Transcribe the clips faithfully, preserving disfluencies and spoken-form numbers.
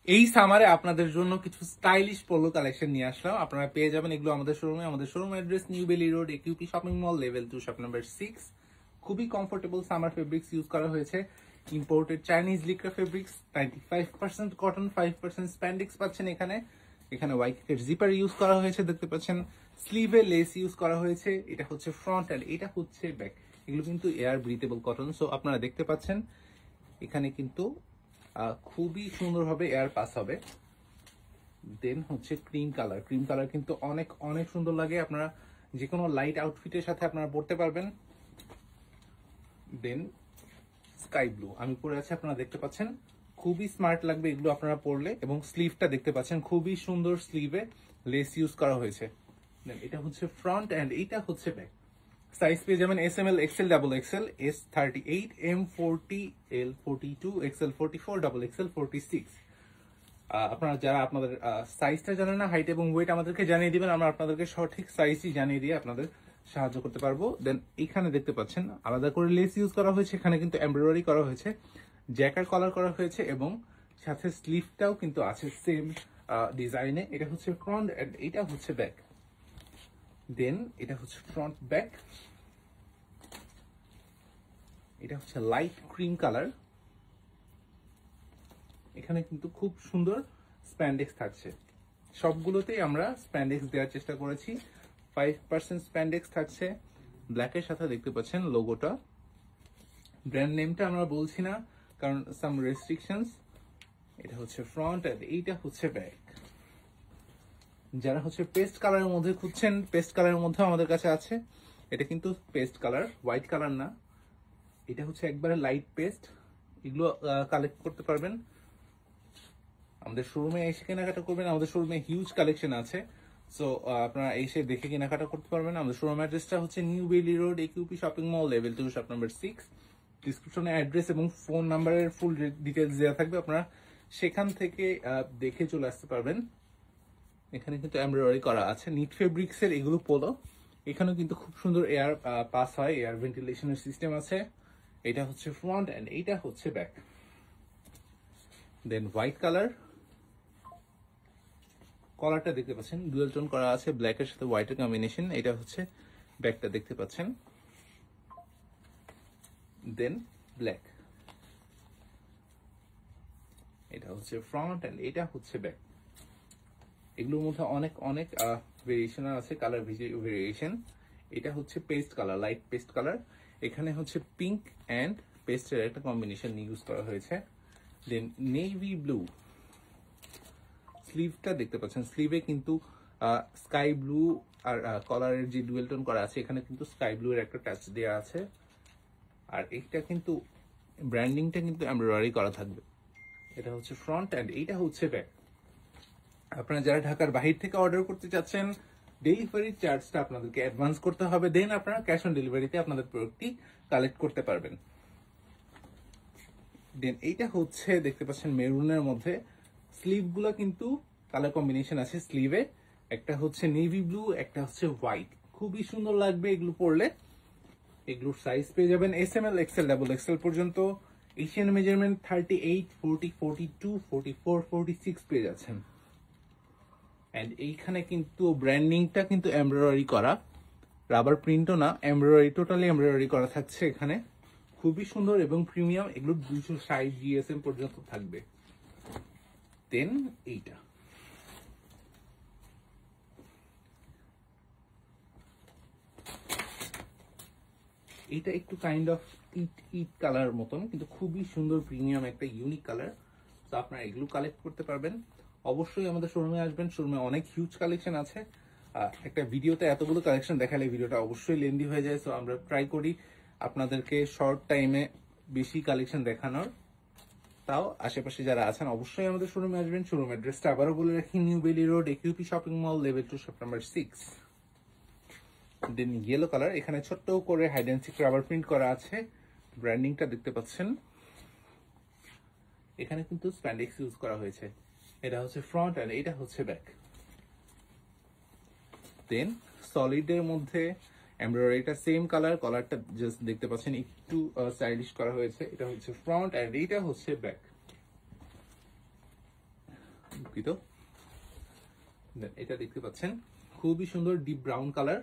এই সামারে আপনাদের জন্য কিছু স্টাইলিশ পোলো কালেকশন নিয়ে আসলাম। আপনারা পেয়ে যাবেন এগুলো আমাদের শোরুমে। আমাদের showroom address New Bailey Road, AQP shopping mall, level two, shop number six. খুবই কমফোর্টেবল সামার ফেব্রিক্স ইউজ করা হয়েছে। Imported Chinese Lycra fabrics, ninety five percent cotton, five percent spandex পাচ্ছেন এখানে। এখানে ওয়াইকের জিপার ইউজ করা হয়েছে, দেখতে পাচ্ছেন। স্লিভে লেস ইউজ করা হয়েছে। এটা হচ্ছে ফ্রন্ট অ্যান্ড এটা হচ্ছে ব্যাক। এগুলো কিন্তু এয়ার ব্রিথেবল কটন। সো আপনারা দেখতে পাচ্ছেন এখানে কিন্তু খুবই সুন্দরভাবে এয়ার পাস হবে। দেন হচ্ছে ক্রিম কালার। ক্রিম কালার কিন্তু অনেক অনেক সুন্দর লাগে, আপনারা যে কোনো লাইট আউটফিটের সাথে আপনারা পরতে পারবেন। দেন স্কাই ব্লু আমি পরে আছি, আপনারা দেখতে পাচ্ছেন খুবই স্মার্ট লাগবে এগুলো আপনারা পরলে। এবং স্লিভটা দেখতে পাচ্ছেন খুবই সুন্দর, স্লিভে লেস ইউজ করা হয়েছে। দেন এটা হচ্ছে ফ্রন্ট অ্যান্ড এইটা হচ্ছে ব্যাক। সাইজ পেয়ে যাবেন S M L, XL, double XL, S thirty eight, M forty, L forty two, XL forty four, double XL forty six. আপনারা যারা আপনাদের সাইজটা জানেন না, হাইট এবং ওয়েট আমাদেরকে জানিয়ে দিবেন, আমরা আপনাদেরকে সঠিক সাইজই জানিয়ে দিয়ে আপনাদের সাহায্য করতে পারবো। দেন এখানে দেখতে পাচ্ছেন আলাদা করে লেস ইউজ করা হয়েছে, এখানে কিন্তু এমব্রয়ডারি করা হয়েছে, জ্যাকার কলার করা হয়েছে এবং সাথে স্লিভটাও কিন্তু আছে সেম ডিজাইনে। এটা হচ্ছে ফ্রন্ট এন্ড এটা হচ্ছে ব্যাক। দেন এটা হচ্ছে ফ্রন্ট ব্যাক। এটা হচ্ছে লাইট ক্রিম কালার। এখানে কিন্তু খুব সুন্দর স্প্যান্ডেক্স থাকছে। সবগুলোতেই আমরা স্প্যান্ডেক্স দেওয়ার চেষ্টা করেছি। ফাইভ পার্সেন্ট স্প্যান্ডেক্স থাকছে। ব্ল্যাকের সাথে দেখতে পাচ্ছেন লোগোটা। ব্র্যান্ড নেমটা আমরা বলছি না কারণ সাম রেস্ট্রিকশনস। এটা হচ্ছে ফ্রন্ট আর এইটা হচ্ছে ব্যাক। যারা হচ্ছে পেস্ট কালারের মধ্যে খুঁজছেন, পেস্ট কালারের মধ্যে আমাদের কাছে আছে। এটা কিন্তু পেস্ট কালার, হোয়াইট কালার না। এটা হচ্ছে একবারে লাইট পেস্ট। এগুলো কালেক্ট করতে পারবেন আমাদের শোরুমে এসে, কেনাকাটা করবেন। আমাদের শোরুমে হিউজ কালেকশন আছে। সো আপনারা এসে দেখে কেনাকাটা করতে পারবেন। আমাদের শোরুম অ্যাড্রেসটা হচ্ছে New Bailey Road, AQP shopping mall, level two, shop number six. ডিসক্রিপশনে অ্যাড্রেস এবং ফোন নাম্বারের ফুল ডিটেলস দেওয়া থাকবে, আপনারা সেখান থেকে দেখে চলে আসতে পারবেন। এখানে কিন্তু এমব্রয়ডারি করা আছে, নিট ফেব্রিক্স এর এগুলো পোলো। এখানেও কিন্তু খুব সুন্দর এয়ার পাস হয়, এয়ার ভেন্টিলেশনের সিস্টেম আছে। এটা হচ্ছে ফ্রন্ট অ্যান্ড এইটা হচ্ছে ব্যাক। Then white colour. কলারটা দেখতে পাচ্ছেন ডুয়াল টোন করা আছে, ব্ল্যাকের সাথে হোয়াইটের কম্বিনেশন। এটা হচ্ছে ব্যাকটা দেখতে পাচ্ছেন। Then black. এটা হচ্ছে ফ্রন্ট এন্ড এটা হচ্ছে ব্যাক। এগুলোর মধ্যে অনেক অনেক ভেরিয়েশন আছে, কালার ভেরিয়েশন। এটা হচ্ছে paste colour, light paste colour. এখানে হচ্ছে পিঙ্ক অ্যান্ড পেস্টের একটা কম্বিনেশন ইউজ করা হয়েছে। দেন নেভি ব্লু। স্লিভটা দেখতে পাচ্ছেন, স্লিভে কিন্তু স্কাই ব্লু আর কলারের যে ডুয়েল টোন করা আছে, এখানে কিন্তু স্কাই ব্লু এর একটা টাচ দেওয়া আছে। আর এইটা কিন্তু ব্র্যান্ডিংটা কিন্তু এমব্রয়ডারি করা থাকবে। এটা হচ্ছে ফ্রন্ট অ্যান্ড এইটা হচ্ছে ব্যাক। আপনারা যারা ঢাকার বাহির থেকে অর্ডার করতে চাচ্ছেন, ডেলিভারি চার্জটা আপনাদেরকে অ্যাডভান্স করতে হবে। দেন আপনারা ক্যাশ অন ডেলিভারিতে আপনাদের প্রোডাক্টটি কালেক্ট করতে পারবেন। দেন এইটা হচ্ছে দেখতে পাচ্ছেন মেরুনের মধ্যে। স্লিভগুলো কিন্তু কালার কম্বিনেশন আছে স্লিভে, একটা হচ্ছে নেভি ব্লু, একটা হচ্ছে হোয়াইট। খুবই সুন্দর লাগবে এগুলো পরলে। এগুলোর সাইজ পেয়ে যাবেন S M L, XL, double XL পর্যন্ত। Asian measurement thirty eight, forty, forty two, forty four, forty six পেয়ে যাচ্ছেন। এন্ড এইখানে কিন্তু ব্র্যান্ডিংটা কিন্তু এমব্রয়ডারি করা, রাবার প্রিন্টও না, এমব্রয়ডারি, টোটালি এমব্রয়ডারি করা থাকছে এখানে। খুবই সুন্দর এবং প্রিমিয়াম। এগুলো দুইশো ষাট জিএসএম পর্যন্ত থাকবে। দেন এইটা এইটা একটু কাইন্ড অফ ইট ইট কালার মতন, কিন্তু খুবই সুন্দর প্রিমিয়াম একটা ইউনিক কালার। তো আপনারা এগুলো কালেক্ট করতে পারবেন। অবশ্যই আমাদের শোরুমে আসবেন, শোরুমে অনেক হিউজ কালেকশন আছে। একটা ভিডিওতে এতগুলো কালেকশন দেখালে ভিডিওটা অবশ্যই লেন্দি হয়ে যায়। সো আমরা ট্রাই করি আপনাদেরকে শর্ট টাইমে বেশি কালেকশন দেখানোর। তাও আশেপাশে যারা আছেন অবশ্যই আমাদের শোরুমে আসবেন। শোরুম অ্যাড্রেসটা আবারও বলে রাখি, New Bailey Road, AQP shopping mall, level two, shop number six. Then yellow colour. এখানে ছোট্ট করে hide and seek rubber print করা আছে, ব্র্যান্ডিংটা দেখতে পাচ্ছেন। এখানে কিন্তু স্প্যান্ডেক্স ইউজ করা হয়েছে। এটা হচ্ছে ফ্রন্ট আর এটা হচ্ছে ব্যাক। দেন সলিডের মধ্যে এমব্রয়ডারিটা সেম কালার, কলারটা জাস্ট দেখতে পাচ্ছেন একটু স্টাইলিশ করা হয়েছে। এটা হচ্ছে ফ্রন্ট আর এইটা হচ্ছে ব্যাক। দুঃখিত। দেন এটা দেখতে পাচ্ছেন খুবই সুন্দর ডিপ ব্রাউন কালার।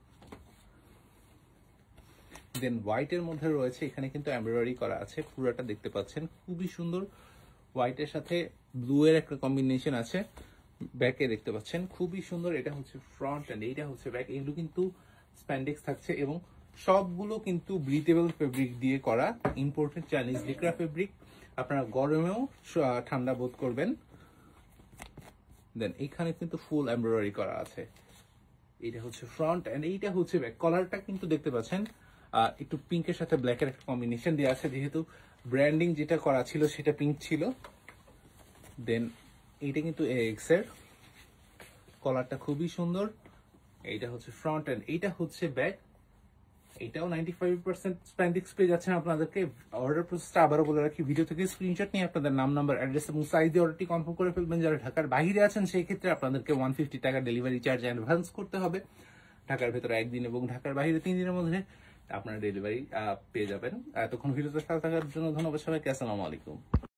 দেন হোয়াইটের মধ্যে রয়েছে, এখানে কিন্তু এমব্রয়ডারি করা আছে, পুরোটা দেখতে পাচ্ছেন খুবই সুন্দর। হোয়াইটের সাথে ব্লু এর একটা কম্বিনেশন আছে। ব্যাকে দেখতে পাচ্ছেন খুবই সুন্দর। এটা হচ্ছে ফ্রন্ট এন্ড এইটা হচ্ছে ব্যাক। এগুলো কিন্তু স্প্যান্ডেক্স থাকছে এবং সবগুলো কিন্তু ব্রিথেবল ফেব্রিক দিয়ে করা, ইম্পোর্টেড চাইনিজ লিক্রা ফেব্রিক। আপনারা গরমেও ঠান্ডা বোধ করবেন। দেন এখানে কিন্তু ফুল এমব্রয়ডারি করা আছে। এটা হচ্ছে ফ্রন্ট এন্ড এইটা হচ্ছে ব্যাক। কলারটা কিন্তু দেখতে পাচ্ছেন একটু পিঙ্কের সাথে ব্ল্যাকের একটা কম্বিনেশন দেওয়া আছে, যেহেতু ব্র্যান্ডিং যেটা করা ছিল সেটা পিঙ্ক ছিল। দেন এইটা কিন্তু এক্স এর, কলারটা খুবই সুন্দর। এইটা হচ্ছে ফ্রন্ট এন্ড এইটা হচ্ছে ব্যাক। এটাও নাইনটি ফাইভ পার্সেন্ট স্প্যান্ডেক্স পেয়ে যাচ্ছেন আপনাদেরকে। অর্ডার প্রসেসটা আবারও বলে রাখি, ভিডিও থেকে স্ক্রিনশট নিয়ে আপনাদের নাম, নাম্বার, অ্যাড্রেস এবং সাইজ দিয়ে অর্ডারটি কনফার্ম করে ফেলবেন। যারা ঢাকার বাইরে আছেন সেই ক্ষেত্রে আপনাদেরকে ওয়ান ফিফটি টাকা ডেলিভারি চার্জ অ্যাডভান্স করতে হবে। ঢাকার ভেতরে একদিন এবং ঢাকার বাইরে তিন দিনের মধ্যে আপনারা ডেলিভারি পেয়ে যাবেন। এতক্ষণ ভিডিওতে সাথে থাকার জন্য ধন্যবাদ সবাইকে। আসসালামু আলাইকুম।